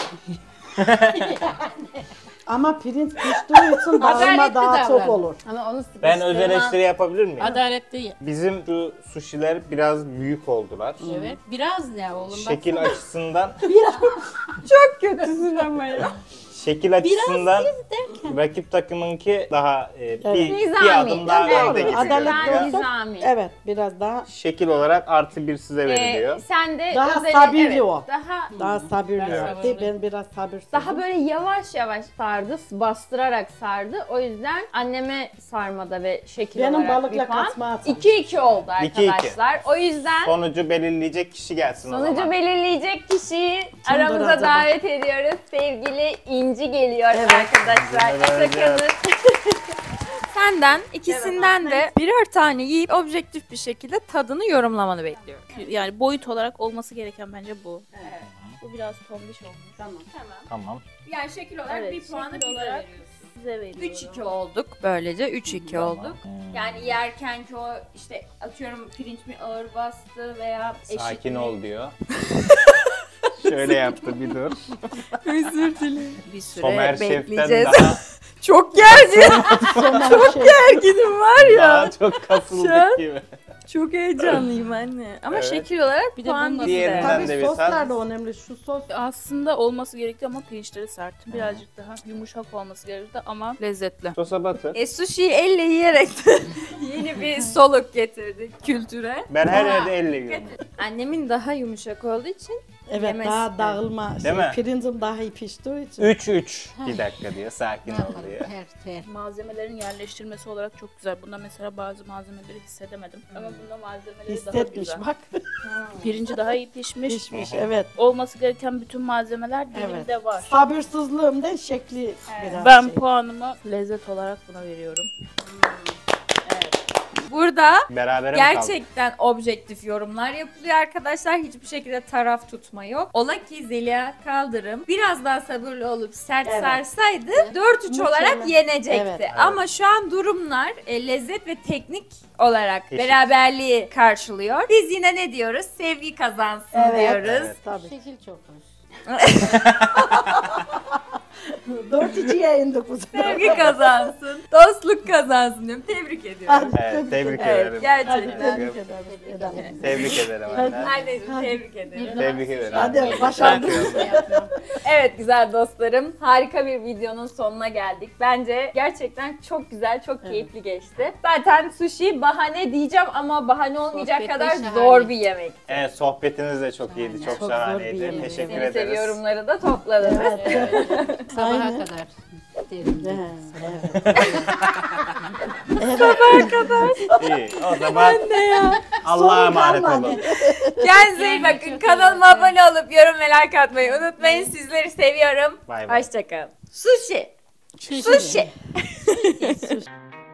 B: Ama pirinç piştiği için dağılma
E: Adaletli
B: daha çok
E: davran.
B: olur.
D: Ama onu sıkıştırma.
C: Ben öz eleştiri yapabilir miyim?
E: Adaletli ye.
C: Bizim şu suşiler biraz büyük oldular.
E: Evet. Biraz ne oğlum?
C: Şekil
E: baksana.
C: açısından
D: Çok kötüsün ama ya.
C: şekil açısından
E: derken.
C: rakip takımınki daha bir
D: Nizami.
C: adım daha
B: Doğru.
C: önde gibi
B: Adaletli
C: görünüyor.
B: olsa-
D: Nizami.
B: Evet, biraz daha
C: Şekil olarak +1 size veriliyor.
D: Sen de
B: Daha
D: özel-
B: sabirli
D: evet,
B: o.
D: Daha
B: sabırlı
E: Evet.
B: yaptı. Ben biraz sabırsızım.
D: daha böyle yavaş yavaş sardı, bastırarak sardı. O yüzden anneme sarmada ve şekil
B: Benim
D: olarak
B: balıkla
D: bir puan.
B: kaçma atam.
D: 2-2 oldu
C: 2-2.
D: arkadaşlar. O yüzden
C: Sonucu belirleyecek kişi gelsin o
D: sonucu
C: zaman.
D: belirleyecek kişiyi
B: Kimdir
D: aramıza
B: acaba?
D: davet ediyoruz. Sevgili İnci geliyor
B: Evet.
D: arkadaşlar.
C: İnci vereceğiz.
D: Sakın.
G: Senden ikisinden de birer tane yiyip objektif bir şekilde tadını yorumlamanı bekliyorum. Yani boyut olarak olması gereken bence bu.
D: Evet.
G: Bu biraz tombiş olmuş.
D: Tamam.
C: Tamam.
G: Yani şekil olarak
D: Evet,
G: bir puanı
D: şekil
G: bize
D: olarak
G: veriyorsun. Size veriyorum.
D: 3-2 olduk böylece. 3-2 olduk.
C: Hmm.
D: Yani yerken ki o işte atıyorum pirinç mi ağır bastı veya eşit
C: Sakin
D: mi?
C: ol diyor. Şöyle yaptı bir dur.
G: Özür dilerim. Bir süre
C: Somer Şef'ten
G: bekleyeceğiz.
C: daha,
G: Çok gergin.
B: Çok
G: Gerginim var ya.
C: daha çok
G: Şu
C: kasıldık
G: an-
C: gibi.
G: Çok heyecanlıyım anne. Ama
C: Evet.
G: şekil olarak
E: Bir de
G: puan
E: bununla-
G: bizde.
C: Diğerinden de
B: Tabii
C: bir
B: soslar
C: tat.
B: da önemli. Şu sos
G: Aslında olması gerekti ama pirinçleri sert. Birazcık daha yumuşak olması gerekti ama lezzetli.
C: Sosa batır.
G: Sushi'yi elle yiyerek de yeni bir soluk getirdik kültüre.
C: Ben her yerde elle yiyorum.
G: Annemin daha yumuşak olduğu için
B: Evet
D: yemesi.
B: daha dağılma.
C: Değil mi?
B: Pirincim daha iyi piştiği için.
C: 3-3. Bir dakika diyor. Sakin ol diyor.
E: Ter.
F: Malzemelerin yerleştirilmesi olarak çok güzel. Bunda mesela bazı malzemeleri hissedemedim. Ama bunda malzemeleri daha
B: Hissetmiş
F: güzel.
B: bak.
F: Pirinci daha iyi pişmiş.
B: Pişmiş evet.
F: Olması gereken bütün malzemeler dilimde
B: Evet.
F: var.
B: Sabırsızlığımdan şekli biraz
F: Ben
B: şey.
F: puanımı lezzet olarak buna veriyorum.
D: Burada
C: Berabere mi kaldık?
D: gerçekten objektif yorumlar yapılıyor arkadaşlar. Hiçbir şekilde taraf tutma yok. Ola ki Zeliha Kaldırım biraz daha sabırlı olup sert
B: Evet.
D: sarsaydı 4-3 olarak yenecekti.
B: Evet.
D: Ama şu an durumlar lezzet ve teknik olarak
C: Eşit.
D: beraberliği karşılıyor. Biz yine ne diyoruz? Sevgi kazansın
B: Evet.
D: diyoruz.
C: Evet.
B: Tabii.
E: Şekil çok hoş.
B: 4-2'ye indik bu sefer.
D: Sevgi kazansın, dostluk kazansın diyorum. Tebrik ediyorum.
C: Evet, tebrik
D: Evet,
C: ederim.
D: gerçekten.
B: Tebrik ederim.
C: Tebrik ederim anne.
D: Anneciğim tebrik ederim.
C: Tebrik ederim.
B: Hadi başardık.
D: Evet güzel dostlarım, harika bir videonun sonuna geldik. Bence gerçekten çok güzel, çok keyifli geçti. Zaten sushi bahane diyeceğim ama bahane olmayacak
E: Sohbet de
D: kadar
E: şahane.
D: zor bir yemek.
C: Evet, sohbetiniz de çok iyiydi. Çok
B: Çok zor bir
C: şahaneydi.
B: yemek.
C: Teşekkür
D: Seni
C: ederiz.
D: seviyorumları da topladınız.
E: Sabaha
B: Aynen.
E: kadar derim.
C: İyi. O zaman Allah'a emanet olun.
D: Kendinize iyi bakın. Kanalıma abone olup yorum ve like atmayı unutmayın. Sizleri seviyorum.
C: Bay bay.
D: Hoşçakalın. Sushi. Sushi.
B: Sushi.